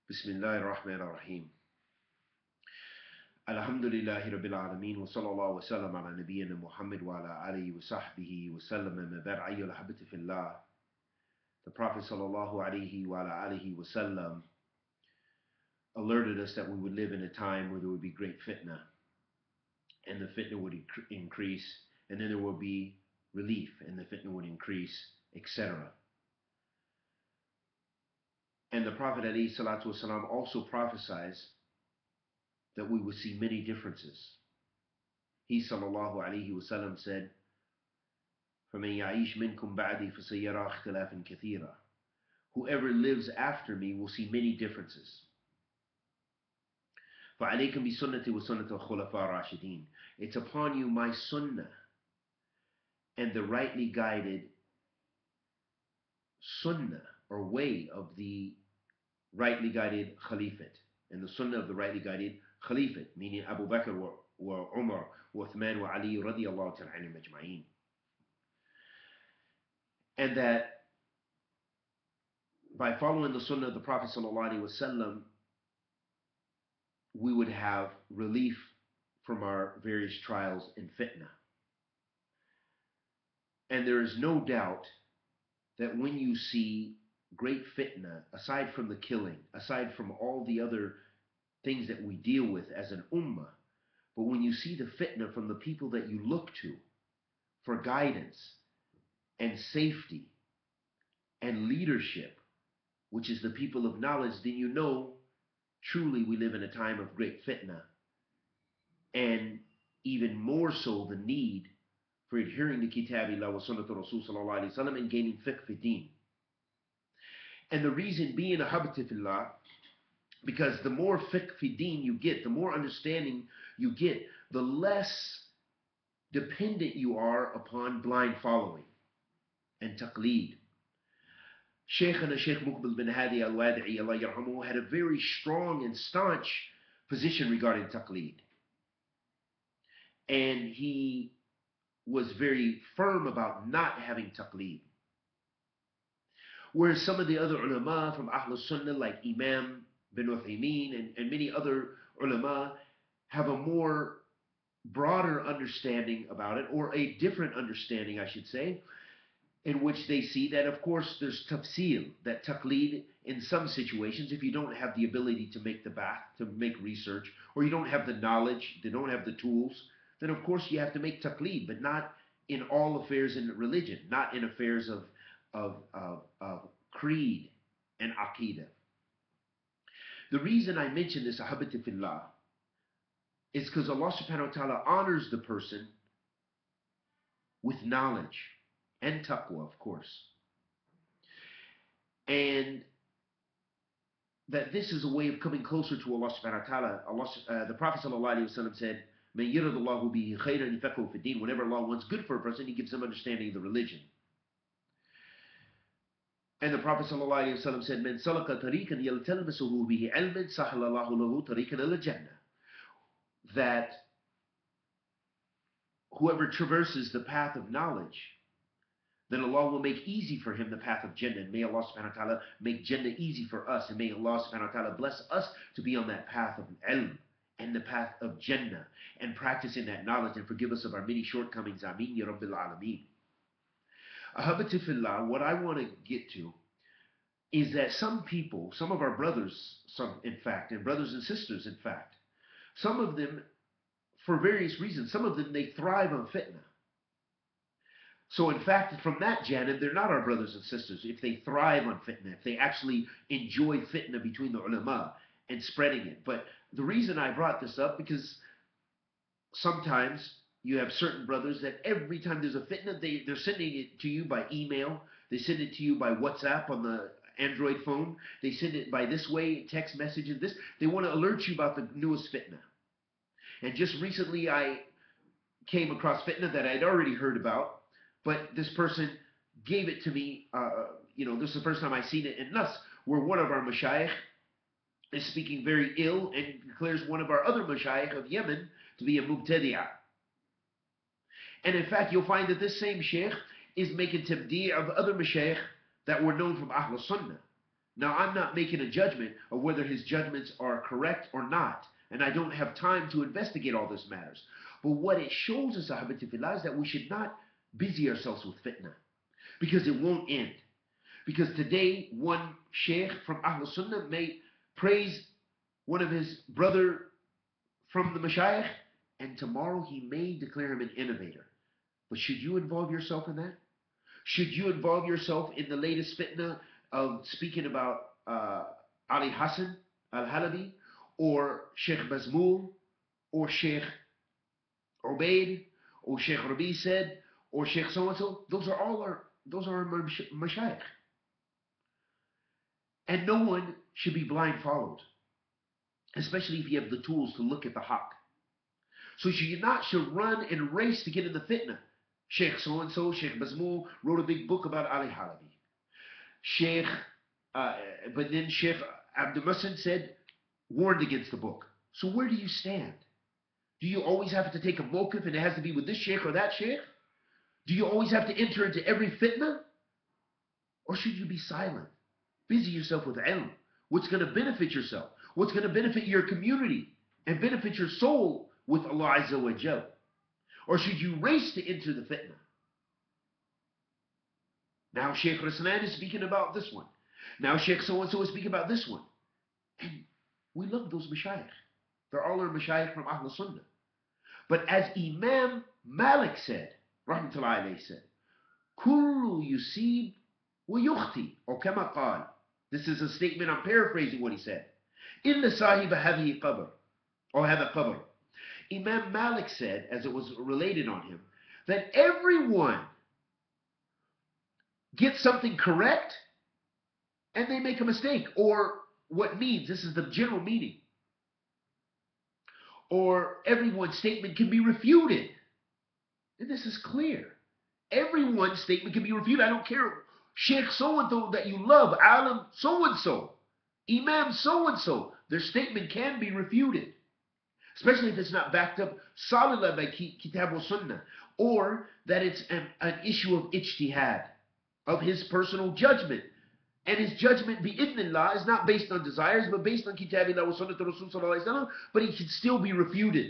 Bismillah ar-Rahman ar-Rahim. Alhamdulillahi Rabbil Alameen wa sallallahu wa sallam ala nabiyyina Muhammad wa ala alihi wa sahbihi wa sallam amma ba'd. Ayyuhal habati fillah. The Prophet sallallahu alayhi wa ala alihi wa sallam alerted us that we would live in a time where there would be great fitnah, and the fitnah would increase, and then there would be relief, and the fitnah would increase, etc. And the Prophet ﷺ also prophesies that we would see many differences. He sallallahu alayhi wasallam said, فَمَنْ يَعِيشْ مِنْكُمْ بَعْدِي فَسَيَرَى اخْتِلَافًا كَثِيرًا. Whoever lives after me will see many differences. فَعَلَيْكُمْ بِسُنَّةِ وَسُنَّةِ الْخُلَفَاءِ الرَّاشِدِينَ. It's upon you my sunnah and the rightly guided sunnah or way of the rightly guided Khalifate, and the sunnah of the rightly guided Khalifate, meaning Abu Bakr wa Umar wa Uthman wa Ali radiyallahu ta'ala anhum ajma'een. And that by following the sunnah of the Prophet sallallahu alaihi wasallam, we would have relief from our various trials and fitnah. And there is no doubt that when you see great fitnah, aside from the killing, aside from all the other things that we deal with as an ummah, but when you see the fitnah from the people that you look to for guidance and safety and leadership, which is the people of knowledge, then you know truly we live in a time of great fitnah, and even more so the need for adhering to Kitabillah wa Sunnatul Rasul sallallahu alaihi wasallam and gaining fiqh fi deen. And the reason being, ahabati fillah, because the more fiqh fi deen you get, the more understanding you get, the less dependent you are upon blind following and taqleed. Shaykhana Shaykh Muqbil bin Hadi al-Wadi'i, Allah yarhamuhu, had a very strong and staunch position regarding taqleed. And he was very firm about not having taqleed. Whereas some of the other ulama from Ahl Sunnah, like Imam bin Uthaymeen and many other ulama, have a more broader understanding about it, or a different understanding, I should say, in which they see that, of course, there's tafsil, that taqleed in some situations, if you don't have the ability to make the bath, to make research, or you don't have the knowledge, they don't have the tools, then of course you have to make taqleed, but not in all affairs in religion, not in affairs of creed and aqidah. The reason I mention this, ahabati fillah, is because Allah subhanahu wa ta'ala honors the person with knowledge and taqwa, of course. And that this is a way of coming closer to Allah subhanahu wa ta'ala. The Prophet sallallahu alaihi wasallam said, "Man yuridullahu bihi khayran yafaqahu fi din." Whenever Allah wants good for a person, He gives him understanding of the religion. And the Prophet ﷺ said, "Man salaka tariqan yaltalmisuhu bihi ilman sahhala Allahu lahu tariqan ila jannah." That whoever traverses the path of knowledge, then Allah will make easy for him the path of Jannah. And may Allah subhanahu wa ta'ala make Jannah easy for us. And may Allah subhanahu wa ta'ala bless us to be on that path of ilm and the path of Jannah and practicing that knowledge, and forgive us of our many shortcomings. Ameen ya Rabbil Alameen. Ahabati fillah, what I want to get to is that some people, some of our brothers, in fact, and brothers and sisters, in fact, some of them, for various reasons, some of them, they thrive on fitnah. So in fact, from that janib, they're not our brothers and sisters. If they thrive on fitnah, if they actually enjoy fitnah between the ulama and spreading it. But the reason I brought this up, because sometimes you have certain brothers that every time there's a fitnah, they're sending it to you by email. They send it to you by WhatsApp on the Android phone. They send it by this way, text messages, this. They want to alert you about the newest fitnah. And just recently I came across fitnah that I'd already heard about, but this person gave it to me, this is the first time I've seen it in Nas, where one of our mashayikh is speaking very ill and declares one of our other mashayikh of Yemen to be a mubtadi'ah. And in fact, you'll find that this same sheikh is making tabdi' of other mashayikh that were known from Ahl Sunnah. Now, I'm not making a judgment of whether his judgments are correct or not, and I don't have time to investigate all these matters. But what it shows us, Ahbati Fillah, is that we should not busy ourselves with fitna, because it won't end. Because today, one sheikh from Ahl Sunnah may praise one of his brother from the mashayikh, and tomorrow he may declare him an innovator. But should you involve yourself in that? Should you involve yourself in the latest fitna of speaking about Ali Hassan, Al-Haliby, or Sheikh Bazmoul, or Sheikh Ubaid, or Sheikh Rab'ee said, or Sheikh so-and-so? Those are our mashayikh. And no one should be blind followed, especially if you have the tools to look at the haqq. So you should run and race to get in the fitna. Sheikh so-and-so, Sheikh Bazmoul, wrote a big book about Al-Haliby. But then Sheikh Abdul Muhsin said, warned against the book. So where do you stand? Do you always have to take a mawqif and it has to be with this sheikh or that sheikh? Do you always have to enter into every fitna? Or should you be silent? Busy yourself with ilm. What's going to benefit yourself? What's going to benefit your community and benefit your soul with Allah Azza wa Jal? Or should you race to enter the fitna? Now Sheikh Raslan is speaking about this one. Now Sheikh so-and-so is speaking about this one. And we love those mashayikh. They're all our mashayikh from Ahl Sunnah. But as Imam Malik said, Rahmatullahi alayhi said, Kullu yusib wa yukhti, or kama qal. This is a statement, I'm paraphrasing what he said. Illa sahiba hadhihi qabr, or hadha qabr. Imam Malik said, as it was related on him, that everyone gets something correct and they make a mistake. Or what means, this is the general meaning. Or everyone's statement can be refuted. And this is clear. Everyone's statement can be refuted. I don't care. Sheikh so-and-so that you love, Alim so-and-so, Imam so-and-so, their statement can be refuted. Especially if it's not backed up solidly by Kitab wa Sunnah. Or that it's an issue of ijtihad, of his personal judgment. And his judgment, bi-idhnillah, is not based on desires, but based on Kitabillah wa Sunnah to Rasul sallallahu alayhi wa sallam, but it can still be refuted.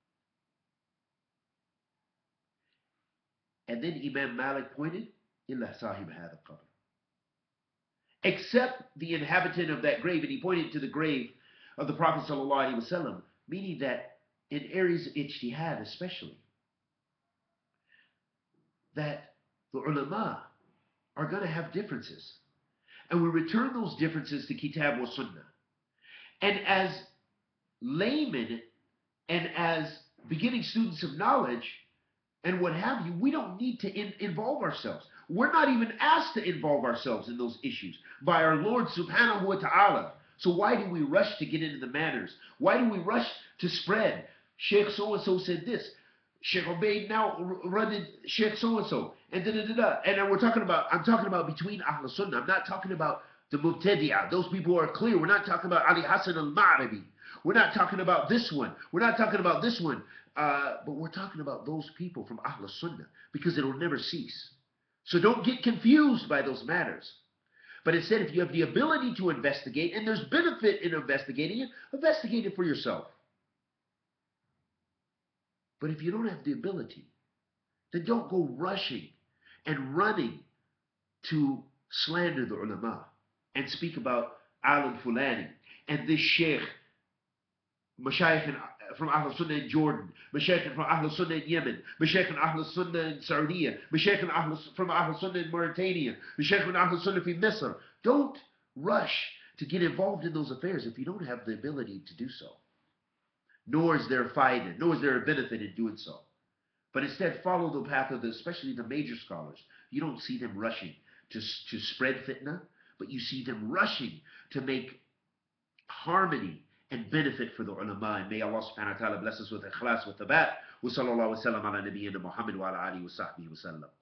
And then Imam Malik pointed, illa sahib hadha qabr. Except the inhabitant of that grave, and he pointed to the grave of the Prophet sallallahu alayhi wa sallam, meaning that in areas of ijtihad especially, that the ulama are going to have differences. And we return those differences to Kitab wa Sunnah. And as laymen and as beginning students of knowledge and what have you, we don't need to involve ourselves. We're not even asked to involve ourselves in those issues by our Lord subhanahu wa ta'ala. So why do we rush to get into the matters? Why do we rush to spread? Sheikh so-and-so said this. Sheikh Ubaid now run Sheikh so-and-so. And da-da-da-da. And I'm talking about between Ahl Sunnah. I'm not talking about the Mubtadi'ah. Those people are clear. We're not talking about Ali Hassan al-Ma'rabi. We're not talking about this one. We're not talking about this one. But we're talking about those people from Ahl Sunnah, because it'll never cease. So don't get confused by those matters. But instead, if you have the ability to investigate, and there's benefit in investigating it, investigate it for yourself. But if you don't have the ability, then don't go rushing and running to slander the ulama and speak about al-Fulani and this sheikh, mashayikh from Ahl Sunnah in Jordan, mashayikh from Ahl Sunnah in Yemen, mashayikh from Ahl Sunnah in Saudi, mashayikh from Ahl Sunnah in Mauritania, mashayikh from Ahl Sunnah in Misr. Don't rush to get involved in those affairs if you don't have the ability to do so. Nor is there a faidah, nor is there a benefit in doing so. But instead, follow the path of especially the major scholars. You don't see them rushing to spread fitna, but you see them rushing to make harmony and benefit for the ulama. And may Allah subhanahu wa ta'ala bless us with ikhlas, with tabat. Wa sallallahu wa sallam ala nabiyyina Muhammad wa ala alihi wa sahbihi wa sallam.